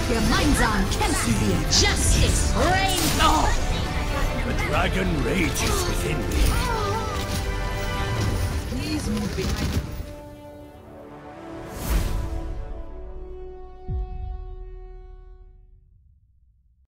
Gemeinsam kämpfen wir. Justice reigns on. The dragon rages within me. Please move behind.